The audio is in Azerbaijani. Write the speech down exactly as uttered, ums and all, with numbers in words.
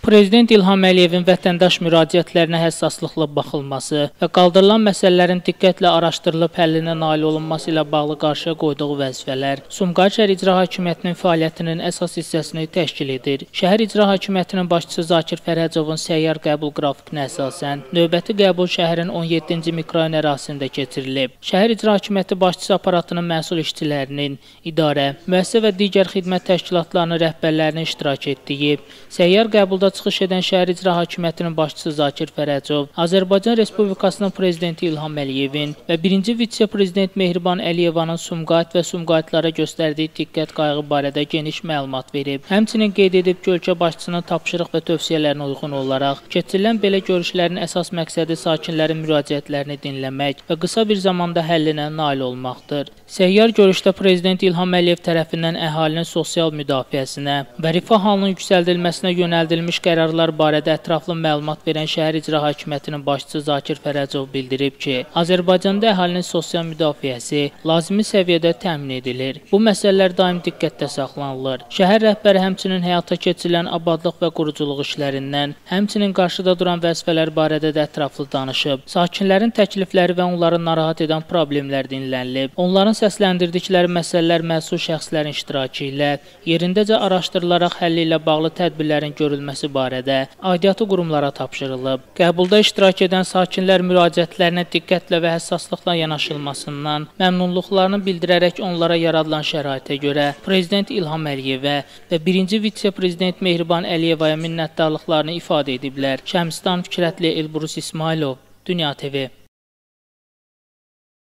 Prezident İlham Əliyevin vətəndaş müraciətlərinə həssaslıqla baxılması və qaldırılan məsələlərin diqqətlə araşdırılıb həllinə nail olunması ilə bağlı qarşıya qoyduğu vəzifələr Sumqayıt şəhər İcra Hakimiyyətinin fəaliyyətinin əsas hissəsini təşkil edir. Şəhər İcra Hakimiyyətinin başçısı Zakir Fərhəcovun səyyar qəbul qrafikinə əsasən növbəti qəbul şəhərin on yeddinci mikrorayon ərazisində keçirilib. Şəhər İcra Hakimiyyəti başçısı aparatının məsul işçilərinin, idarə, müəssisə və digər xidmət təşkilatlarının rəhbərlərinin iştirak etdiyi səyyar qəbulda çıxış edən Şəhər İcra Hakimiyyətinin başçısı Zakir Fərhəcov, Azərbaycan Respublikasının Prezidenti İlham Əliyevin və birinci vitse-prezident Mehriban Əliyevanın Sumqayıt və Sumqayıtlara göstərdiyi diqqət qayğı barədə geniş məlumat verib. Həmçinin qeyd edib ki, ölkə başçısının tapşırıq və tövsiyələrinə uyğun olaraq keçirilən belə görüşlərin əsas məqsədi sakinlərin müraciətlərini dinləmək və qısa bir zamanda həllinə nail olmaqdır. Səyyar görüşdə Prezident İlham Əliyev tərəfindən əhalinin sosial müdafiəsinə və rifah halının yüksəldilməsinə yönəldilmiş qərarlar barədə ətraflı məlumat verən Şəhər İcra Hakimiyyətinin başçısı Zakir Fərhəcov bildirib ki, Azərbaycanda əhalinin sosial müdafiəsi lazımi səviyyədə təmin edilir. Bu məsələlər daim diqqətdə saxlanılır. Şəhər rəhbəri həmçinin həyata keçirilən abadlıq və quruculuq işlərindən, həmçinin qarşıda duran vəzifələr barədə də ətraflı danışıb. Sakinlərin təklifləri və onları narahat edən problemlər dinlənilib. Onların səsləndirdikləri məsələlər məsul şəxslərin iştirakı ilə yerindəcə araşdırılaraq həlli ilə bağlı tədbirlərin görülməsi barədə aidiyyatı qurumlara tapşırılıb. Qəbulda iştirak edən sakinlər müraciətlərinə diqqətlə və həssaslıqla yanaşılmasından məmnunluqlarını bildirərək onlara yaradılan şəraitə görə Prezident İlham Əliyevə və birinci vitse-prezident Mehriban Əliyevaya minnətdarlıqlarını ifadə ediblər. Şəmstan Fikrətli, Elbrus İsmailov, Dünya T V.